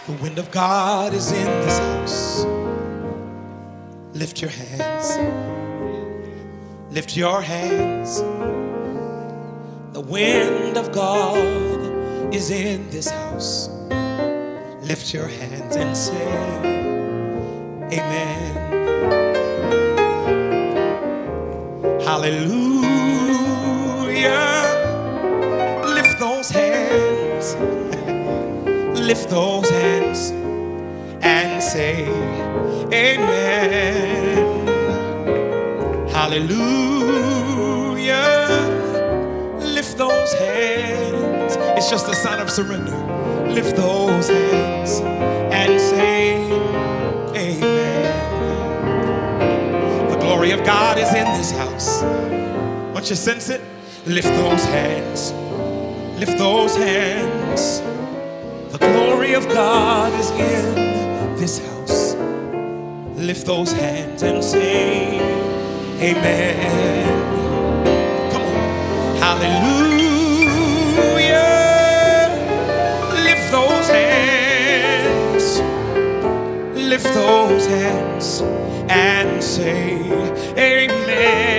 The wind of God is in this house. Lift your hands. Lift your hands. The wind of God is in this house. Lift your hands and say, Amen. Hallelujah. Lift those hands. Lift those hands and say, Amen. Hallelujah. Lift those hands. It's just a sign of surrender. Lift those hands and say, Amen. The glory of God is in this house. Once you sense it, lift those hands. Lift those hands. The glory of God is in this house. Lift those hands and say, Amen. Come on. Hallelujah. Lift those hands. Lift those hands and say, Amen.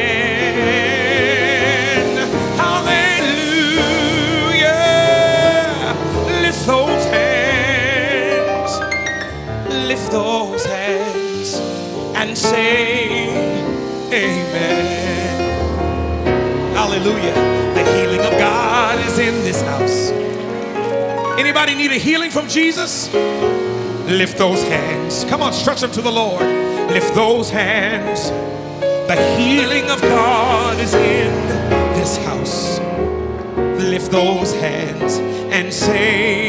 Those hands, lift those hands and say, Amen. Hallelujah. The healing of God is in this house. Anybody need a healing from Jesus? Lift those hands. Come on, stretch them to the Lord. Lift those hands. The healing of God is in this house. Lift those hands and say,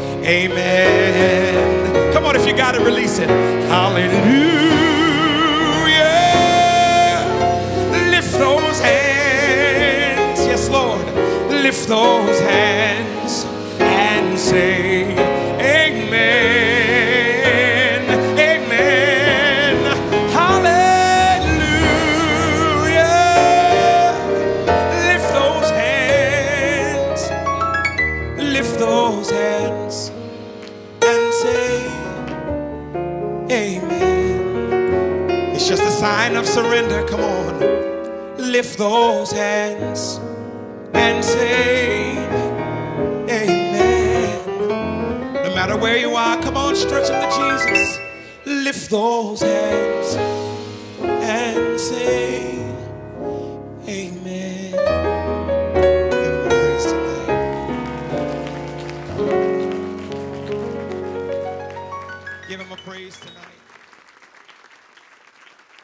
Amen. Come on, if you got it, release it. Hallelujah. Lift those hands. Yes, Lord. Lift those hands and say, Amen. Amen. Hallelujah. Lift those hands. Lift those hands and say, Amen. It's just a sign of surrender. Come on. Lift those hands and say, Amen. No matter where you are, come on, stretch them to Jesus. Lift those hands and say, Amen. Give him a praise tonight. Give him a praise tonight.